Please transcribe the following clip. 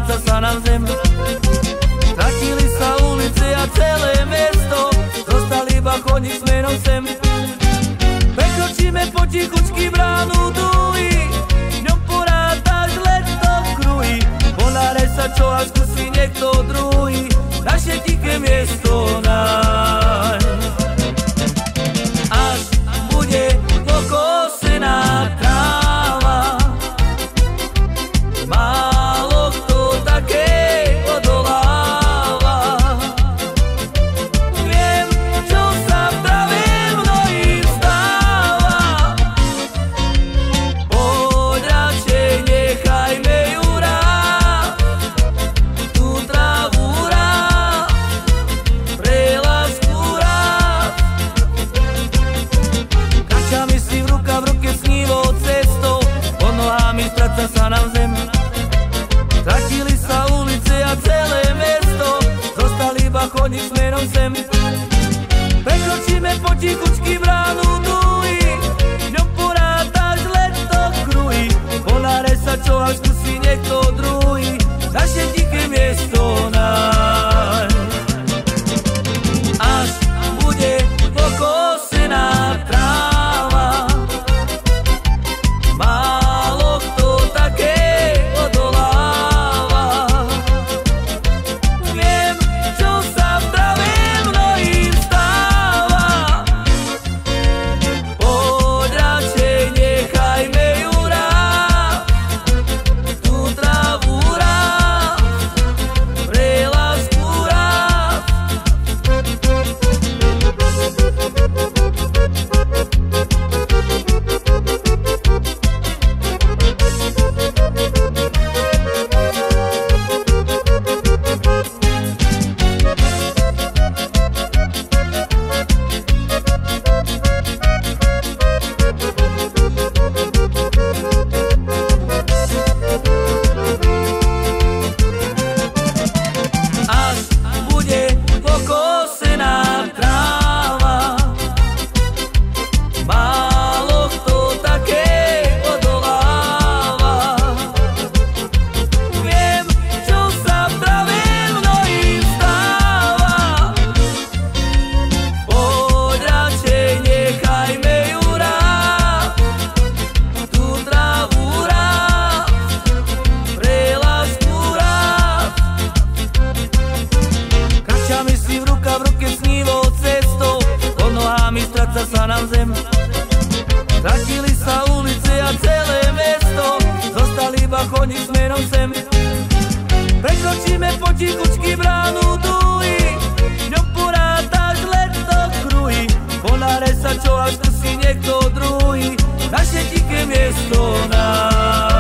stráca sa nám zem. Stratili sa ulice a celé mesto, zostal iba chodník smerom sem. Prekročíme potichučky bránu Dúhy, v ňom porátaš leto v kruhy. Ponáre sa, čo až skúsi niekto druhý, naše tiché miesto nájsť. Až bude pokosená tráva, málo kto také odoláva. Viem, čo sa práve mnohým stáva, poď radšej nechajme ju rád, tú trávu rád, pre lásku rád. Kráčame si v ruke snívou cestou, pod nohami stráca sa nám zem. Stratili sa ulice a celé mesto, zostal iba chodník smerom sem. Prekročíme potichučky bránu Dúhy, v ňom porátaš leto v kruhy. Ponáre sa, čo až skúsi niekto druhý, naše tiché miesto nájsť. Až bude pokosená tráva, málo kto také odoláva. Viem, čo sa práve mnohým stáva, poď radšej nechajme ju rád, tú trávu rád, pre lásku rád. Až bude pokosená tráva, málo kto také odoláva. Viem, čo sa práve mnohým stáva, poď radšej nechajme ju rád, tú trávu rád, pre lásku rád. Kráčame si v ruke snívou cestou, pod nohami stráca sa nám zem. Stratili sa ulice a celé mesto, zostal iba chodník smerom sem. Prekročíme potichučky bránu Dúhy, v ňom porátaš leto v kruhy. Ponáre sa, čo až skúsi niekto druhý, naše tiché miesto nájsť.